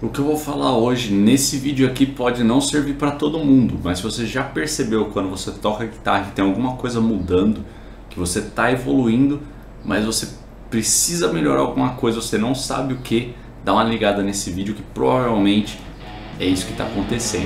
O que eu vou falar hoje nesse vídeo aqui pode não servir para todo mundo, mas se você já percebeu quando você toca guitarra que tem alguma coisa mudando, que você está evoluindo, mas você precisa melhorar alguma coisa, você não sabe o que, dá uma ligada nesse vídeo que provavelmente é isso que está acontecendo.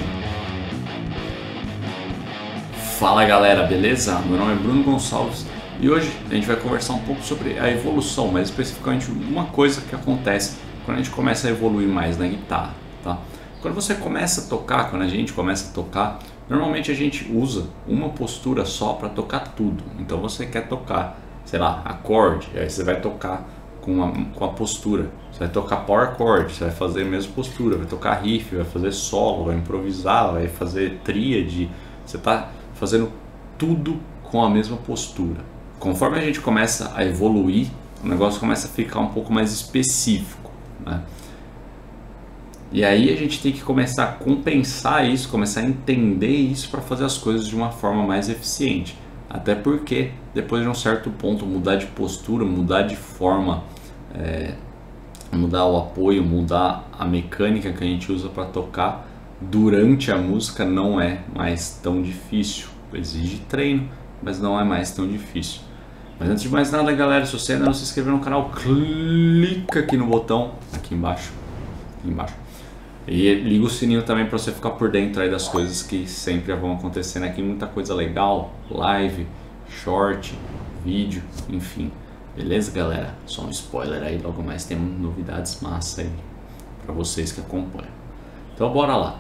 Fala galera, beleza? Meu nome é Bruno Gonçalves e hoje a gente vai conversar um pouco sobre a evolução, mais especificamente uma coisa que acontece quando a gente começa a evoluir mais na guitarra, tá? Quando você começa a tocar, quando a gente começa a tocar, normalmente a gente usa uma postura só para tocar tudo. Então você quer tocar, sei lá, acorde, aí você vai tocar com a postura. Você vai tocar power chord, você vai fazer a mesma postura, vai tocar riff, vai fazer solo, vai improvisar, vai fazer tríade. Você está fazendo tudo com a mesma postura. Conforme a gente começa a evoluir, o negócio começa a ficar um pouco mais específico, né? E aí a gente tem que começar a compensar isso, começar a entender isso para fazer as coisas de uma forma mais eficiente. Até porque depois de um certo ponto mudar de postura, mudar de forma, mudar o apoio, mudar a mecânica que a gente usa para tocar durante a música não é mais tão difícil. Exige treino, mas não é mais tão difícil. Mas antes de mais nada, galera, se você ainda não se inscreveu no canal, clica aqui no botão, aqui embaixo, e liga o sininho também para você ficar por dentro aí das coisas que sempre vão acontecendo aqui, muita coisa legal, live, short, vídeo, enfim. Beleza, galera? Só um spoiler aí, logo mais tem novidades massa aí para vocês que acompanham. Então bora lá.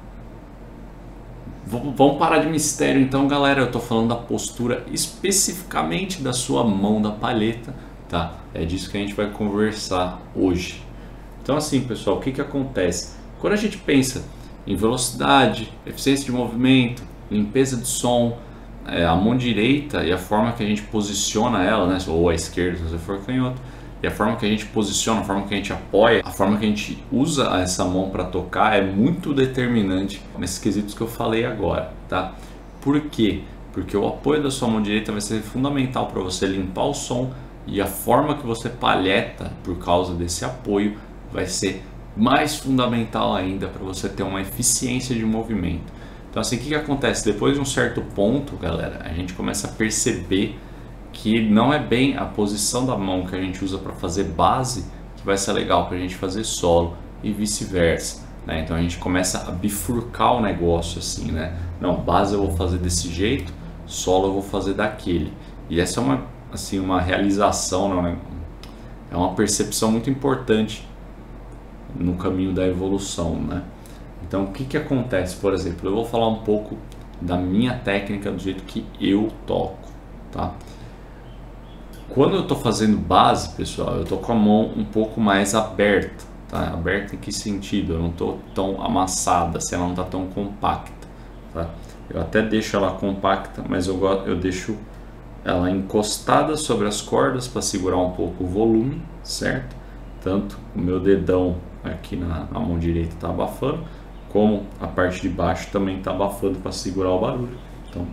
Vamos parar de mistério então, galera. Eu tô falando da postura especificamente da sua mão da palheta, tá? É disso que a gente vai conversar hoje. Então assim, pessoal, o que acontece? Quando a gente pensa em velocidade, eficiência de movimento, limpeza de som, a mão direita e a forma que a gente posiciona ela, né? Ou a esquerda se você for canhoto, e a forma que a gente posiciona, a forma que a gente apoia, a forma que a gente usa essa mão para tocar é muito determinante nesses quesitos que eu falei agora, tá? Por quê? Porque o apoio da sua mão direita vai ser fundamental para você limpar o som e a forma que você palheta por causa desse apoio vai ser mais fundamental ainda para você ter uma eficiência de movimento. Então assim, o que acontece? Depois de um certo ponto, galera, a gente começa a perceber que não é bem a posição da mão que a gente usa para fazer base que vai ser legal para a gente fazer solo e vice-versa, né? Então a gente começa a bifurcar o negócio assim, né? Não, base eu vou fazer desse jeito, solo eu vou fazer daquele. E essa é uma realização, né? É uma percepção muito importante no caminho da evolução, né? Então o que acontece? Por exemplo, eu vou falar um pouco da minha técnica, do jeito que eu toco, tá? Quando eu estou fazendo base, pessoal, eu estou com a mão um pouco mais aberta, tá? Aberta em que sentido? Eu não estou tão amassada, se ela não está tão compacta, tá? Eu até deixo ela compacta, mas eu deixo ela encostada sobre as cordas para segurar um pouco o volume, certo? Tanto o meu dedão aqui na mão direita está abafando, como a parte de baixo também está abafando para segurar o barulho. Então...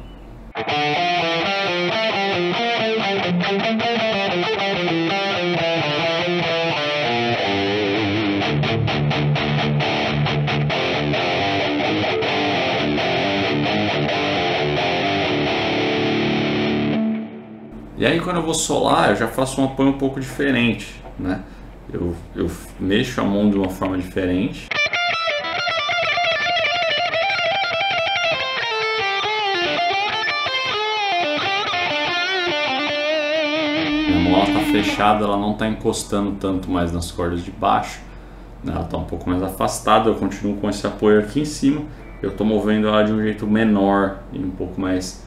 E aí quando eu vou solar, eu já faço um apoio um pouco diferente, né? Eu mexo a mão de uma forma diferente. Minha mão está fechada, ela não está encostando tanto mais nas cordas de baixo, né? Ela está um pouco mais afastada, eu continuo com esse apoio aqui em cima. Eu estou movendo ela de um jeito menor e um pouco mais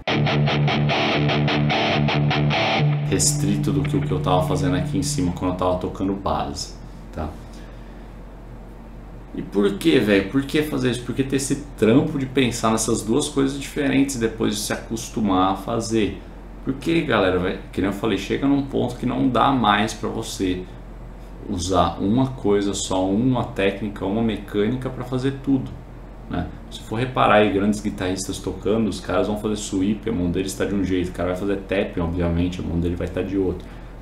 restrito do que o que eu estava fazendo aqui em cima quando eu estava tocando base, tá? E por que, velho? Por que fazer isso? Por que ter esse trampo de pensar nessas duas coisas diferentes depois de se acostumar a fazer? Porque, galera, que nem eu falei, chega num ponto que não dá mais para você usar uma coisa só, uma técnica, uma mecânica para fazer tudo, né? Se for reparar aí, grandes guitarristas tocando, os caras vão fazer sweep, a mão dele está de um jeito, o cara vai fazer tapping, obviamente, a mão dele vai estar de outro.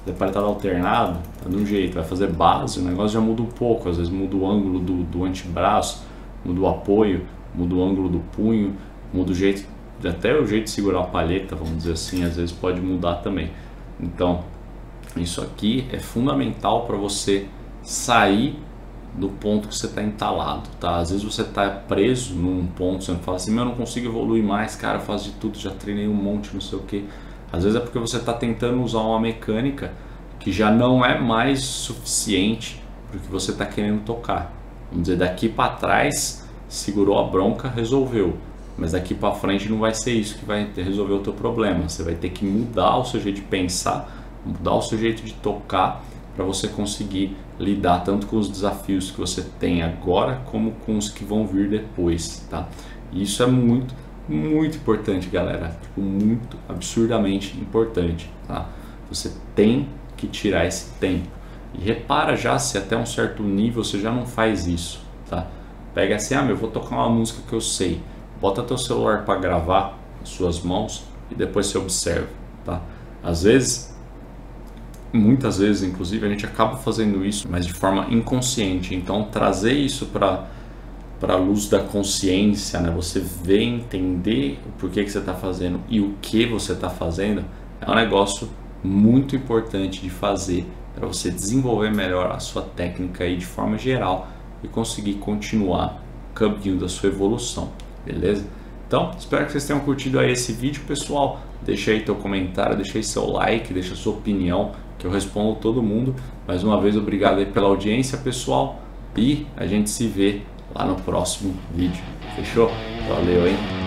fazer paletado alternado, tá de um jeito, vai fazer base, o negócio já muda um pouco, às vezes muda o ângulo do antebraço, muda o apoio, muda o ângulo do punho, muda o jeito, até o jeito de segurar a palheta, vamos dizer assim, às vezes pode mudar também. Então, isso aqui é fundamental para você sair do ponto que você está entalado, tá? Às vezes você está preso num ponto, você fala assim, eu não consigo evoluir mais, cara, eu faço de tudo, já treinei um monte, não sei o que. Às vezes é porque você está tentando usar uma mecânica que já não é mais suficiente para o que você está querendo tocar. Vamos dizer, daqui para trás, segurou a bronca, resolveu. Mas daqui para frente não vai ser isso que vai resolver o teu problema. Você vai ter que mudar o seu jeito de pensar, mudar o seu jeito de tocar para você conseguir lidar tanto com os desafios que você tem agora como com os que vão vir depois, tá? E isso é muito importante, galera, tipo, muito absurdamente importante, tá? Você tem que tirar esse tempo. E repara já se até um certo nível você já não faz isso, tá? Pega assim, eu vou tocar uma música que eu sei. Bota teu celular para gravar as suas mãos e depois você observa, tá? Às vezes, muitas vezes, inclusive, a gente acaba fazendo isso, mas de forma inconsciente. Então, trazer isso para a luz da consciência, né? Você ver, entender o porquê que você está fazendo e o que você está fazendo, é um negócio muito importante de fazer para você desenvolver melhor a sua técnica aí de forma geral e conseguir continuar o caminho da sua evolução, beleza? Então, espero que vocês tenham curtido aí esse vídeo, pessoal. Deixa aí teu comentário, deixa aí seu like, deixa sua opinião, que eu respondo todo mundo. Mais uma vez, obrigado aí pela audiência, pessoal, e a gente se vê lá no próximo vídeo. Fechou? Valeu, hein?